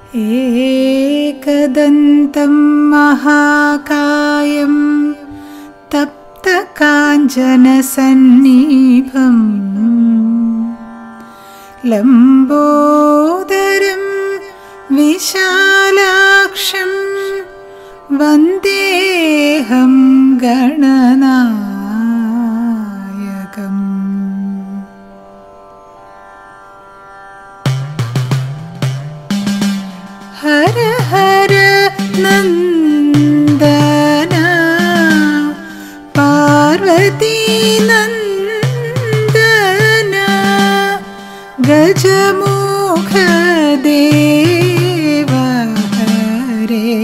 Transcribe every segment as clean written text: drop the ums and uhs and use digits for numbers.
एकदन्तं महाकायं तप्तकाञ्चनसन्निभं लम्बोदरं विशालाक्षं वन्देऽहं गणनायकम्। हर हर नन्दन पार्वती नन्दन गजमुख देव हरे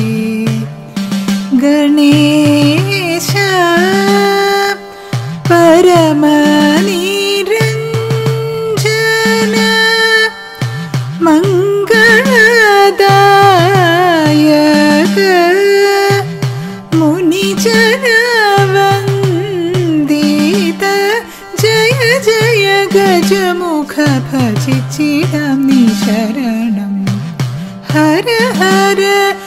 गणेश परमनिरञ्जन मंगलदायक मुनिजनवन्दित जय जय गजमुख भजिचिरामि शरणं। हर हर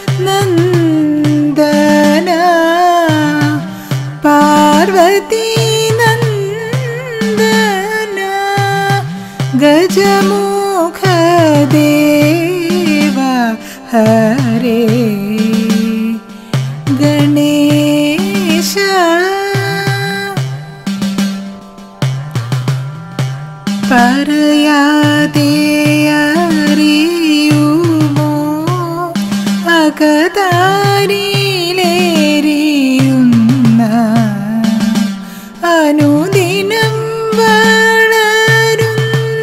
नन्दन पार्वती नन्दन गजमुख देव हरे गणेश പറയാതെ അറിയുമോ അകതാരിയിലേറിയുന്ന അനുദിനം വളരുന്ന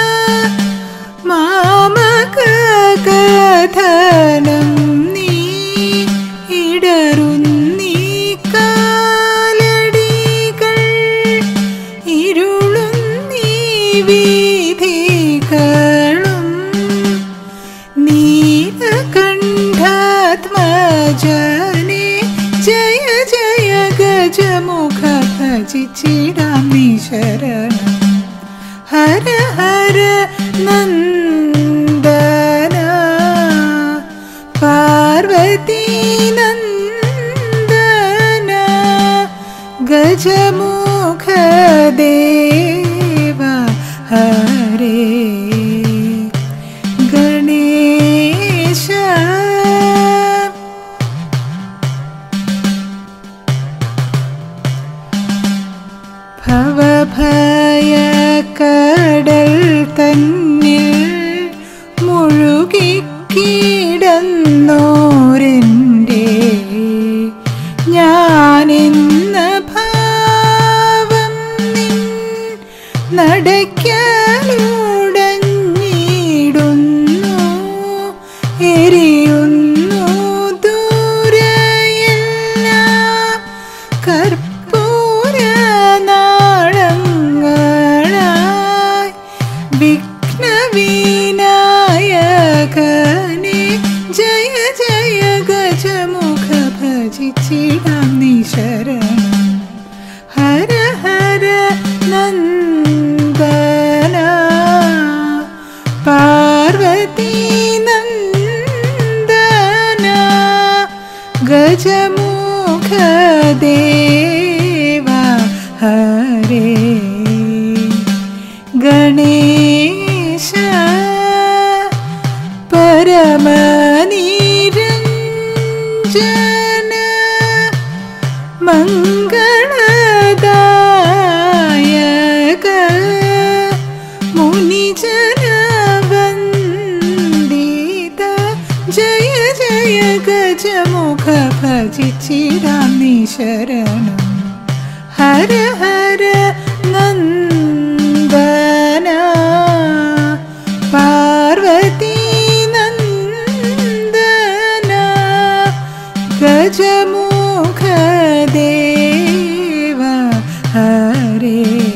മാമക കഥനം നീ ഇടറുന്നീ കാലടികൾ ഇരുളുന്നീ വീഥികളും നീലകണ്ഠാത്മജനെ ജയ ജയ ഗജമുഖ ഭജിച്ചിടാമി ശരണം। ഹര ഹര നന്ദന പാർവതി നന്ദന ഗജമുഖ ദേവ ഹരേ ഗണേശ ഭവഭയക്കടൽ തന്നിൽ മുഴുകിക്കിടന്നോരെൻ്റെ ഞാനെന്ന ഭാവം നിൻ നടയ്ക്കലുടഞ്ഞിടുന്നു എരിയുന്നു ദൂരെയെല്ലാം കർപ്പൂരനാളങ്ങളായി വിഘ്നവിനായകനെ ജയ ജയ ഗജമുഖ ഭജിച്ചിടാമി ശരണം। ഹര ഹര നന്ദന പാർവതി നന്ദന ഗജമുഖ ദേവ ഹരേ ഗണേശ പരമനിരഞ്ജന मंगलदायक मुनिजनवन्दित जय जय गजमुख भजिचिरामि शरणं। हर हर नन्दन पार्वती नन्दन गजमुख देव हरे